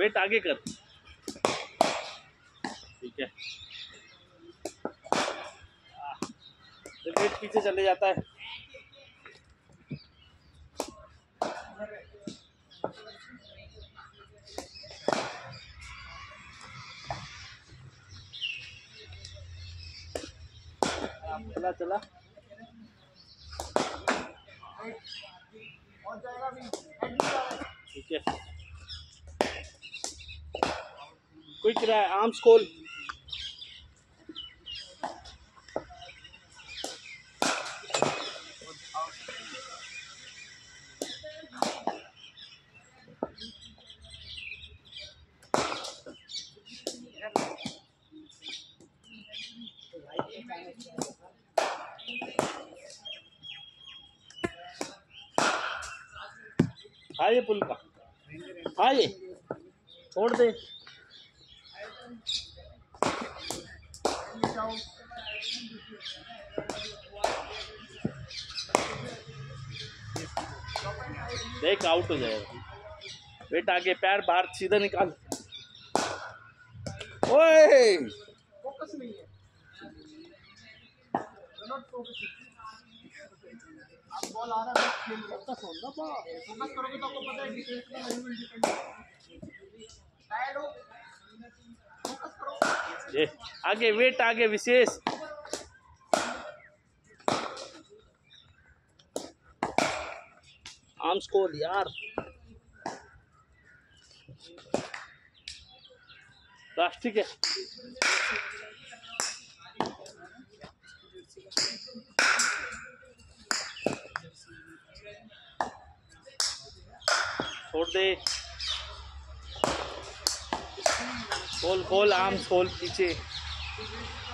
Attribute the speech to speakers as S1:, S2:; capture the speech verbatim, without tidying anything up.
S1: Wait आगे कर। ठीक है, वेट पीछे चले जाता है। चला चला ठीक है, क्विक आर्म्स खोल। हाँ ये पुल का, हाँ ये छोड़ दे। देख आउट हो जाएगा। वेट आगे, पैर बाहर सीधा निकाल। ओए फोकस नहीं है, अब बॉल आ रहा है, खेल फोकस हो ना, फोकस करोगे तो आपको पता है डिफेंस का नहीं विल डिपेंड। टायर्ड हो, फोकस करो। ये आगे, वेट आगे विशेष। आर्म्स खोल यार, बस ठीक है। छोड़ दे, खोल खोल आर्म्स खोल पीछे।